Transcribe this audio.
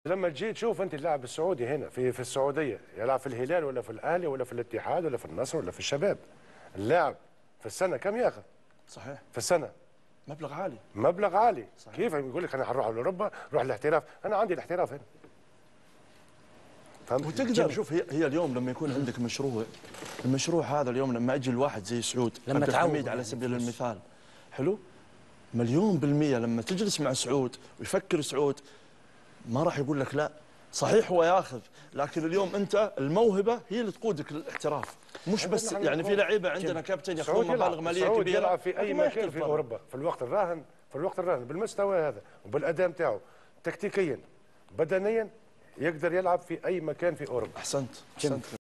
لما تجي تشوف انت اللاعب السعودي هنا في السعوديه يلعب في الهلال ولا في الاهلي ولا في الاتحاد ولا في النصر ولا في الشباب، اللاعب في السنه كم ياخذ؟ صحيح. في السنه مبلغ عالي. مبلغ عالي. صحيح. كيف يقول لك انا حروح على اوروبا، روح الاحتراف، انا عندي الاحتراف هنا. فهمت؟ وتقدر شوف هي اليوم لما يكون عندك مشروع، المشروع هذا اليوم لما اجي الواحد زي سعود لما عبد الحميد على سبيل المثال، حلو؟ مليون بالمية لما تجلس مع سعود ويفكر سعود ما راح يقول لك لا. صحيح هو ياخذ، لكن اليوم انت الموهبه هي اللي تقودك للاحتراف، مش بس يعني في لعيبه عندنا كابتن ياخذون مبالغ ماليه كبيره. سعود يلعب في اي مكان في اوروبا في الوقت الراهن، بالمستوى هذا وبالاداء نتاعو تكتيكيا بدنيا يقدر يلعب في اي مكان في اوروبا. احسنت.